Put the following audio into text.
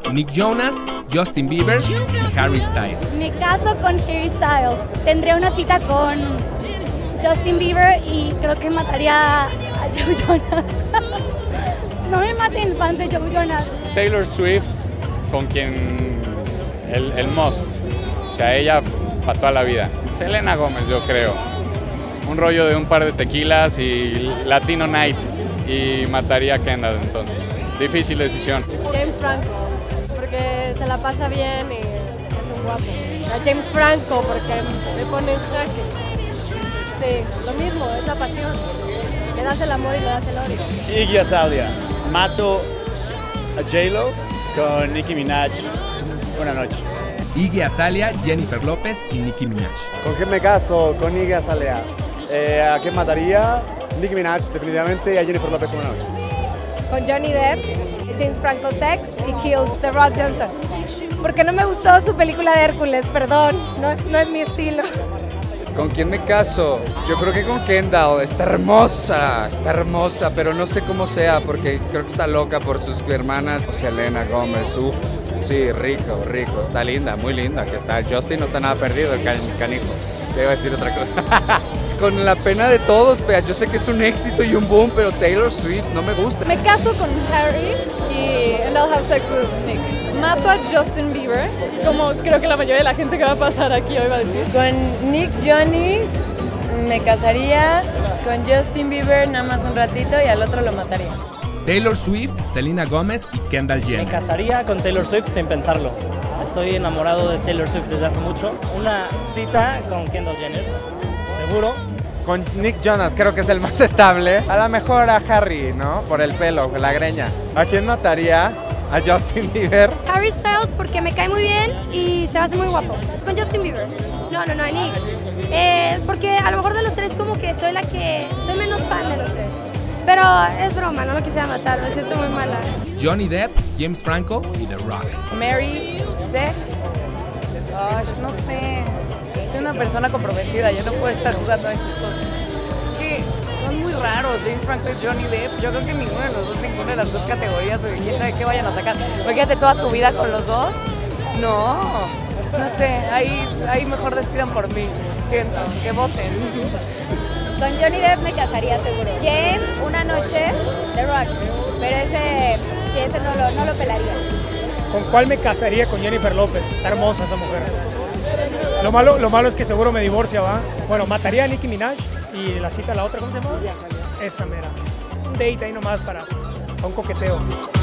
Nick Jonas, Justin Bieber y Harry Styles. Me caso con Harry Styles. Tendré una cita con Justin Bieber y creo que mataría a Joe Jonas. No me maten, fans de Joe Jonas. Taylor Swift, con quien el must, o sea, ella para toda la vida. Selena Gómez, yo creo. Un rollo de un par de tequilas y Latino Night y mataría a Kendall, entonces. Difícil decisión. James Franco, porque se la pasa bien y es un guapo. A James Franco, porque me pone en jaque. Sí, lo mismo, es la pasión. Le das el amor y le das el odio. Iggy Azalea, mato a J-Lo con Nicki Minaj una noche. Iggy Azalea, Jennifer López y Nicki Minaj. ¿Con quién me caso? Con Iggy Azalea. ¿A quién mataría? Nicki Minaj, definitivamente, y a Jennifer López una noche. Con Johnny Depp, James Franco Sex y Killed, The Rock Johnson. Porque no me gustó su película de Hércules, perdón, no es mi estilo. ¿Con quién me caso? Yo creo que con Kendall. Está hermosa, pero no sé cómo sea porque creo que está loca por sus hermanas. Selena Gómez, uff, sí, rico, está linda, muy linda. Que está, Justin no está nada perdido, el canijo. Te iba a decir otra cosa. Con la pena de todos, pero yo sé que es un éxito y un boom, pero Taylor Swift no me gusta. Me caso con Harry y I'll have sex with Nick. Mato a Justin Bieber, como creo que la mayoría de la gente que va a pasar aquí hoy va a decir. Con Nick Jonas me casaría, con Justin Bieber nada más un ratito y al otro lo mataría. Taylor Swift, Selena Gómez y Kendall Jenner. Me casaría con Taylor Swift sin pensarlo. Estoy enamorado de Taylor Swift desde hace mucho. Una cita con Kendall Jenner, seguro. Con Nick Jonas, creo que es el más estable. A lo mejor a Harry, ¿no? Por el pelo, la greña. ¿A quién mataría? A Justin Bieber. Harry Styles porque me cae muy bien y se hace muy guapo. Con Justin Bieber. No, a Nick. Porque a lo mejor de los tres como que soy menos fan de los tres. Pero es broma, no lo quisiera matar, me siento muy mala. Johnny Depp, James Franco y The Rock. Mary, sex. Gosh, no sé. Soy una persona comprometida, yo no puedo estar jugando a estas cosas. Es que son muy raros, James Franco y Johnny Depp. Yo creo que ninguna de las dos categorías, porque quién sabe qué vayan a sacar. Imagínate toda tu vida con los dos. No sé, ahí mejor decidan por mí. Siento, que voten. Con Johnny Depp me casaría seguro. James, una noche, The Rock. Pero ese no lo pelaría. ¿Con cuál me casaría? Con Jennifer López. Está hermosa esa mujer. Lo malo es que seguro me divorcia, ¿va? Bueno, mataría a Nicki Minaj y la cita a la otra, ¿cómo se llama? Esa mera. Un date ahí nomás para un coqueteo.